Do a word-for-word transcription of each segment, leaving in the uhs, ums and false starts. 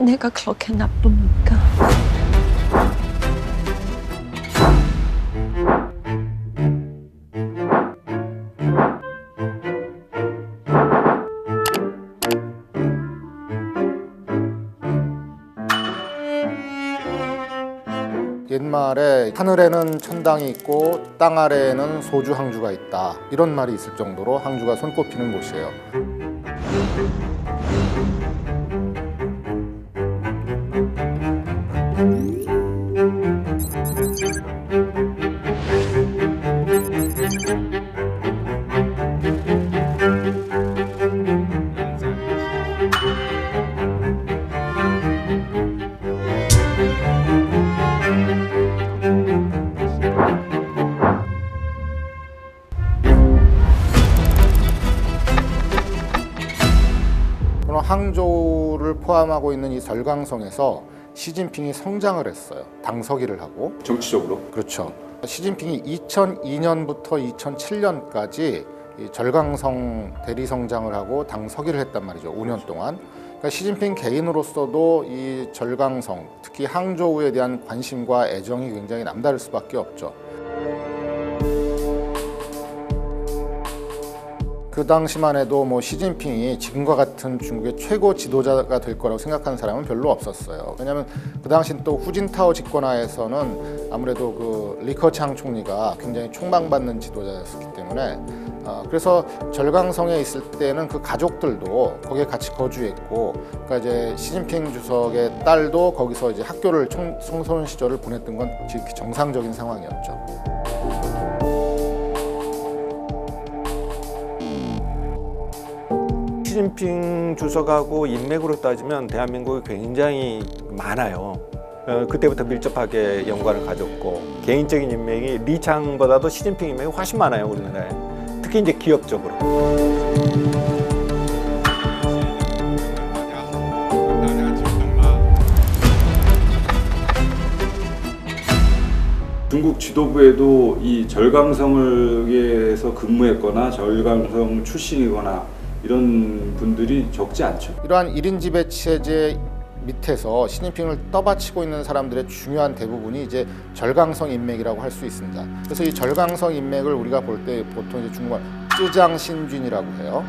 내가 그렇게 나쁩니까? 옛말에 하늘에는 천당이 있고 땅 아래에는 소주 항주가 있다, 이런 말이 있을 정도로 항주가 손꼽히는 곳이에요. 항저우를 포함하고 있는 이 절강성에서 시진핑이 성장을 했어요. 당서기를 하고. 정치적으로? 그렇죠. 시진핑이 이천이 년부터 이천칠 년까지 이 절강성 대리성장을 하고 당서기를 했단 말이죠. 오 년 동안. 그러니까 시진핑 개인으로서도 이 절강성, 특히 항저우에 대한 관심과 애정이 굉장히 남다를 수밖에 없죠. 그 당시만 해도 뭐 시진핑이 지금과 같은 중국의 최고 지도자가 될 거라고 생각하는 사람은 별로 없었어요. 왜냐하면 그 당시 또 후진타오 집권하에서는 아무래도 그 리커창 총리가 굉장히 총망받는 지도자였기 때문에 어, 그래서 절강성에 있을 때는 그 가족들도 거기에 같이 거주했고, 그러니까 이제 시진핑 주석의 딸도 거기서 이제 학교를 청, 청소년 시절을 보냈던 건 지극히 정상적인 상황이었죠. 시진핑 주석하고 인맥으로 따지면 대한민국이 굉장히 많아요. 어, 그때부터 밀접하게 연관을 가졌고, 개인적인 인맥이 리창보다도 시진핑 인맥이 훨씬 많아요, 우리나라에. 특히 이제 기업적으로. 중국 지도부에도 이 절강성에서 근무했거나 절강성 출신이거나 이런 분들이 적지 않죠. 이러한 일 인 지배 체제 밑에서 시진핑을 떠받치고 있는 사람들의 중요한 대부분이 이제 절강성 인맥이라고 할 수 있습니다. 그래서 이 절강성 인맥을 우리가 볼 때 보통 이제 중국말 쯔장 신쥔이라고 해요.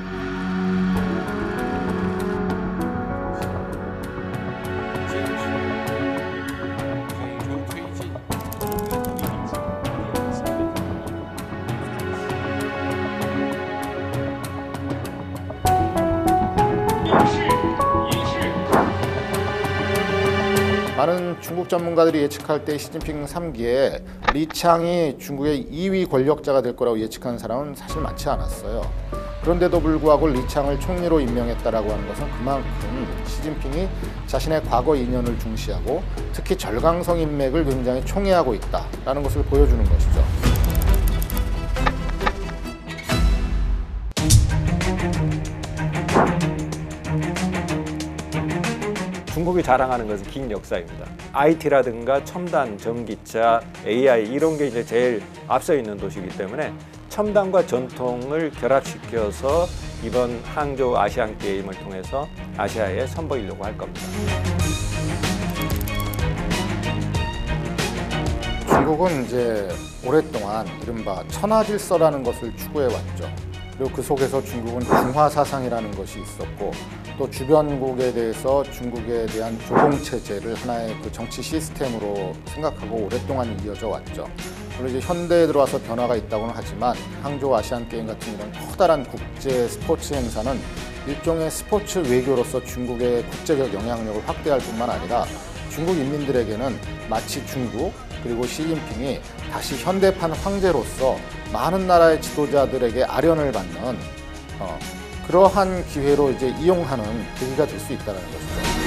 많은 중국 전문가들이 예측할 때 시진핑 삼 기에 리창이 중국의 이 위 권력자가 될 거라고 예측하는 사람은 사실 많지 않았어요. 그런데도 불구하고 리창을 총리로 임명했다라고 하는 것은 그만큼 시진핑이 자신의 과거 인연을 중시하고 특히 절강성 인맥을 굉장히 총애하고 있다라는 것을 보여주는 것이죠. 중국이 자랑하는 것은 긴 역사입니다. 아이티라든가 첨단, 전기차, 에이아이 이런 게 이제 제일 앞서 있는 도시이기 때문에 첨단과 전통을 결합시켜서 이번 항저우 아시안 게임을 통해서 아시아에 선보이려고 할 겁니다. 중국은 이제 오랫동안 이른바 천하질서라는 것을 추구해왔죠. 그리고 그 속에서 중국은 중화사상이라는 것이 있었고, 또 주변국에 대해서 중국에 대한 조공체제를 하나의 그 정치 시스템으로 생각하고 오랫동안 이어져 왔죠. 물론 이제 현대에 들어와서 변화가 있다고는 하지만 항저우 아시안 게임 같은 이런 커다란 국제 스포츠 행사는 일종의 스포츠 외교로서 중국의 국제적 영향력을 확대할 뿐만 아니라 중국 인민들에게는 마치 중국 그리고 시진핑이 다시 현대판 황제로서 많은 나라의 지도자들에게 아련을 받는 어, 그러한 기회로 이제 이용하는 계기가 될 수 있다는 것이죠.